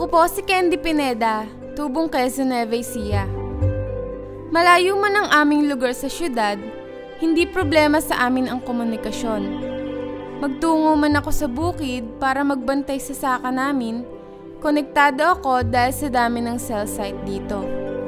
po si Candy Pineda, tubong Quezon, Nueva Ecija. Malayo man ang aming lugar sa syudad, hindi problema sa amin ang komunikasyon. Magtungo man ako sa bukid para magbantay sa saka namin, konektado ako dahil sa dami ng cell site dito.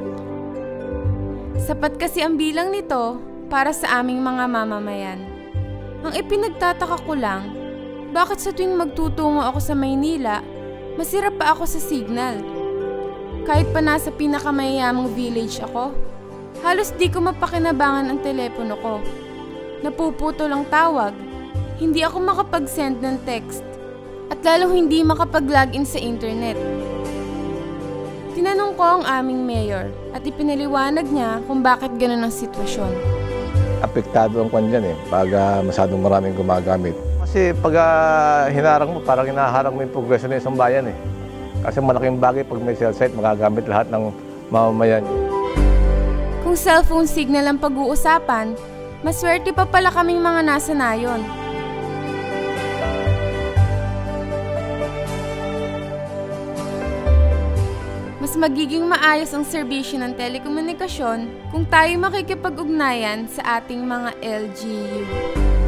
Sapat kasi ang bilang nito para sa aming mga mamamayan. Ang ipinagtataka ko lang, bakit sa tuwing magtutungo ako sa Maynila, masira pa ako sa signal. Kahit pa nasa pinakamayayamang village ako, halos di ko mapakinabangan ang telepono ko. Napuputo lang tawag, hindi ako makapag-send ng text, at lalo hindi makapag-login sa internet. Tinanong ko ang aming mayor at ipinaliwanag niya kung bakit ganun ang sitwasyon. Apektado ang kwan dyan pag masyadong maraming gumagamit. Kasi pag hinarang mo, parang hinaharang mo yung progresyo ng isang bayan Kasi malaking bagay pag may cell site, magagamit lahat ng mamamayan. Kung cellphone signal ang pag-uusapan, maswerte pa pala kaming mga nasa nayon. Mas magiging maayos ang serbisyo ng telekomunikasyon kung tayo makikipag-ugnayan sa ating mga LGU.